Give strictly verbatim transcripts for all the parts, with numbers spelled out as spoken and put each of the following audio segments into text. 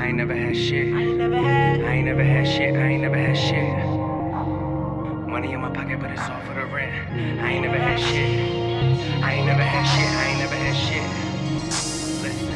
I ain't never had shit. I ain't never had. I ain't never had shit. I ain't never had shit. Money in my pocket, but it's all for the rent. I ain't never had shit. I ain't never had shit. I ain't never had shit. Listen.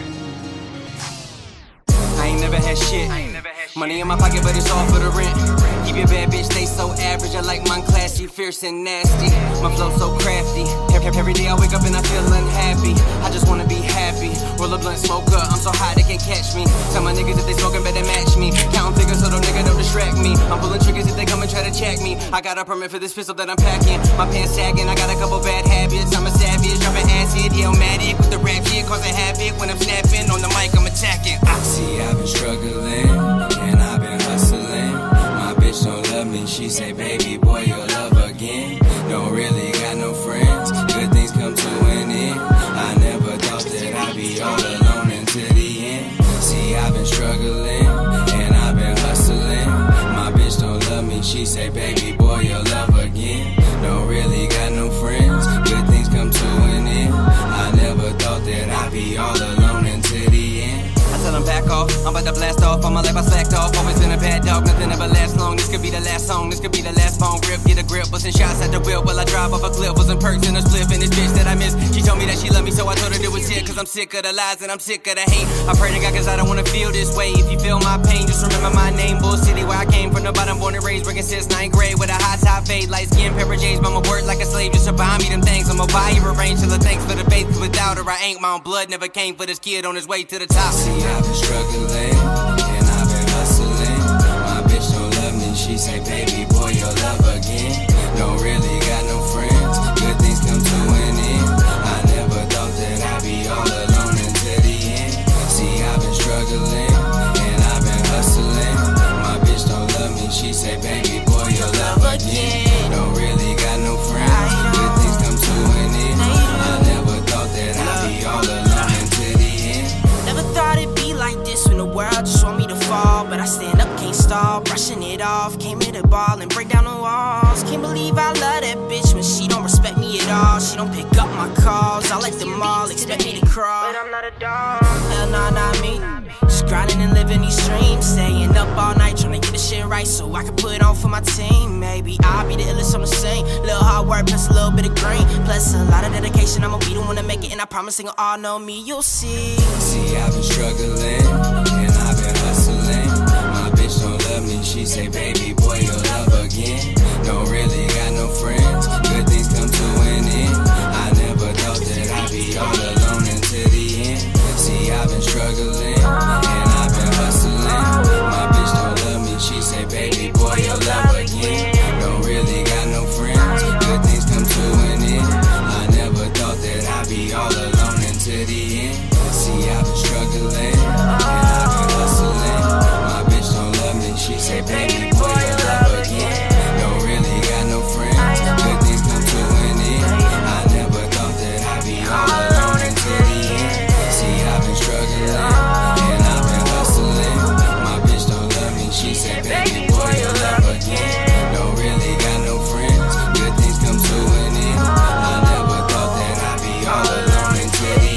I ain't never had shit. I ain't never had shit. Money in my pocket, but it's all for the rent. Keep your bad bitch, stay so average. I like mine classy, fierce and nasty. My flow so crafty. Every, every day I wake up and I feel unhappy. I just wanna be happy. Roll a blunt, smoke up. I'm so high they can't catch me. Tell my niggas if they smoking better match me. Counting figures so them niggas don't distract me. I'm pulling triggers if they come and try to check me. I got a permit for this pistol that I'm packing. My pants sagging, I got a couple bad habits. I'm a savage, dropping acid, Illmatic with the rap shit, causing havoc. When I'm snapping on the mic, I'm attacking. I See, I've been struggling, and I've been hustling. My bitch don't love me, she say, baby boy, you'll love again. Don't really got no friends, good things come to an end. I never thought that I'd be all alone until the end. See, I've been struggling, and I've been hustling. My bitch don't love me, she say, baby boy, you'll love again. Don't really got no friends, good things come to an end. I never thought that I'd be all alone until the end. tell them back off, I'm about to blast off. All my life I slacked off, always been a bad dog, nothing ever lasts long. This could be the last song, this could be the last phone grip. Get a grip, bustin' shots at the wheel while I drive off a cliff. Wasn't perks in a spliff in this bitch that I miss. She told me that she loved me, so I told her it was it. Cause I'm sick of the lies and I'm sick of the hate. I pray to God cause I don't wanna feel this way. If you feel my pain, just remember my name. Bull City where I came from, the bottom, born and raised, working since ninth grade. With a high top fade, light skin, pepper J's. But I'ma work like a slave just to buy me them things. I'ma buy her a range till the thanks for the faith. Cause without her I ain't my own blood. Never came for this kid on his way to the top. See, I've been struggling, and I've been hustling. My bitch don't love me, she say, baby boy, you'll love again. Don't really got no friends, good things come to an end. I never thought that I'd be all alone until the end. See, I've been struggling, and I've been hustling. My bitch don't love me, she say, baby boy, you'll love again. Don't really got no friends, good things come to an end. I never thought that I'd be all alone until the end. Never thought it'd be like this when the world just want me to fall. But I stand up, can't stop, brushing it off. Came here to ball and break down the walls. Can't believe I love that bitch when she don't respect me at all. She don't pick up my calls, I like them all, expect me to crawl. But I'm not a dog, hell nah, not me. Just grinding and living these dreams. Staying up all night trying to get the shit right so I can put it on for my team. Maybe I'll be the illest on the scene. Little hard work plus a little bit of green, plus a lot of dedication. I'ma be the one to make it, and I promise they gon' all know me, you'll see. See, I've been struggling, and I've been hustling. My bitch don't love me, she say, baby boy, you'll love again. Don't really got no friends, good things come to an end. I never thought that I'd be all alone until the end. See, I've been struggling, and I've been hustling. My bitch don't love me, she say, baby boy, you'll love again. Don't really got no friends, good things come to an end. I never thought that I'd be all alone until the end. See, I've been struggling, and I've been hustling. My bitch don't love me, she say, baby boy, you'll love again. Don't really got no friends, good things come to an end. I never thought that I'd be all alone until the end. See, I've been struggling, and I've been hustling. My bitch don't love me, she say, baby boy, you'll love again. Don't really got no friends, good things come to an end. I never thought that I'd be all alone until the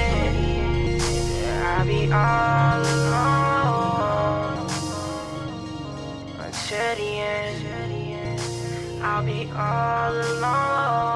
end. I'll be all alone until the end. I'll be all alone.